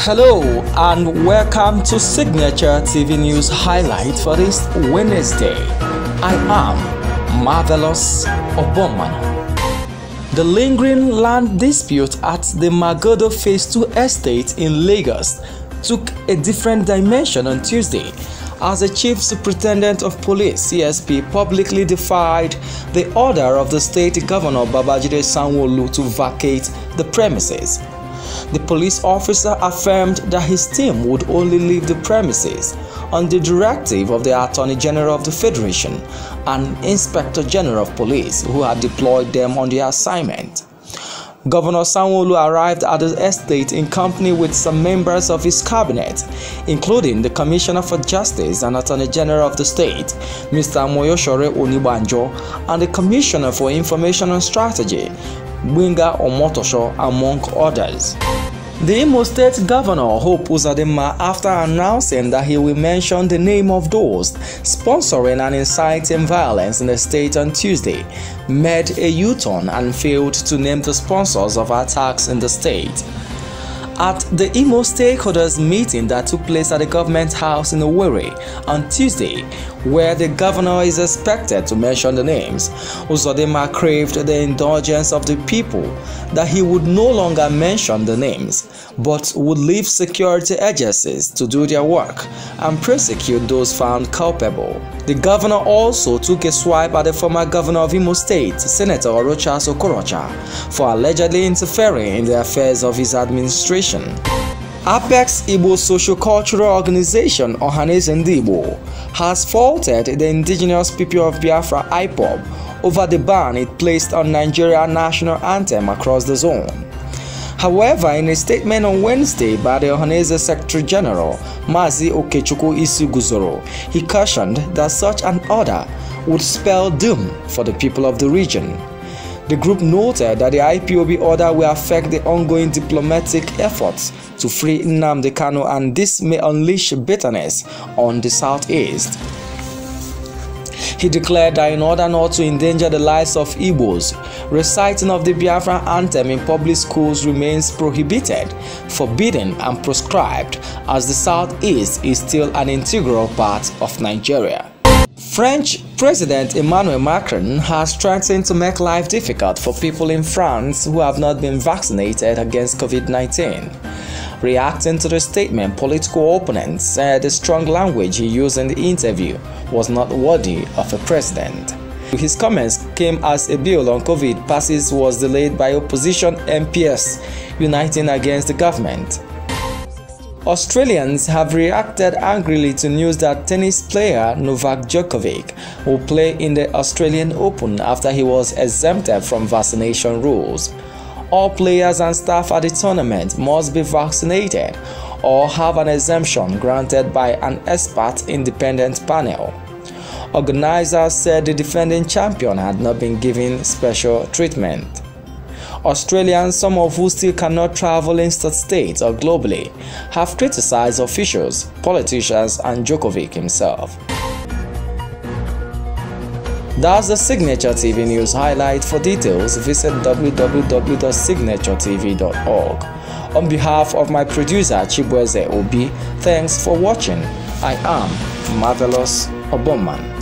Hello and welcome to Signature TV News Highlight for this Wednesday. I am Marvelous Obomman. The lingering land dispute at the Magodo Phase 2 estate in Lagos took a different dimension on Tuesday as the Chief Superintendent of Police (CSP) publicly defied the order of the state governor Babajide Sanwo-Olu to vacate the premises. The police officer affirmed that his team would only leave the premises on the directive of the Attorney General of the Federation and Inspector General of Police, who had deployed them on the assignment. Governor Sanwo-Olu arrived at the estate in company with some members of his cabinet, including the Commissioner for Justice and Attorney General of the state, Mr. Moyoshore Onibanjo, and the Commissioner for Information and Strategy, Winga Omotosho, among others. The Imo State Governor Hope Uzodinma, after announcing that he will mention the name of those sponsoring and inciting violence in the state on Tuesday, made a U-turn and failed to name the sponsors of attacks in the state. At the Imo stakeholders meeting that took place at the government house in Owerri on Tuesday, where the governor is expected to mention the names, Uzodinma craved the indulgence of the people that he would no longer mention the names, but would leave security agencies to do their work and prosecute those found culpable. The governor also took a swipe at the former governor of Imo State, Senator Orochas Okorocha, for allegedly interfering in the affairs of his administration. Apex Igbo Socio-Cultural Organization Ohanaeze Ndigbo has faulted the indigenous people of Biafra IPOB over the ban it placed on Nigeria's national anthem across the zone. However, in a statement on Wednesday by the Ohanaeze Secretary General, Mazi Okechukwu Isuguzoro, he cautioned that such an order would spell doom for the people of the region. The group noted that the IPOB order will affect the ongoing diplomatic efforts to free Nnamdi Kanu, and this may unleash bitterness on the southeast. He declared that in order not to endanger the lives of Igbos, reciting of the Biafra anthem in public schools remains prohibited, forbidden and proscribed, as the southeast is still an integral part of Nigeria. French President Emmanuel Macron has threatened to make life difficult for people in France who have not been vaccinated against COVID-19. Reacting to the statement, political opponents said the strong language he used in the interview was not worthy of a president. His comments came as a bill on COVID passes was delayed by opposition MPs uniting against the government. Australians have reacted angrily to news that tennis player Novak Djokovic will play in the Australian Open after he was exempted from vaccination rules. All players and staff at the tournament must be vaccinated or have an exemption granted by an expert independent panel. Organizers said the defending champion had not been given special treatment. Australians, some of who still cannot travel interstate or globally, have criticized officials, politicians, and Djokovic himself. That's the Signature TV News Highlight. For details, visit www.signaturetv.org. On behalf of my producer Chibueze Obi, thanks for watching. I am Marvelous Obomman.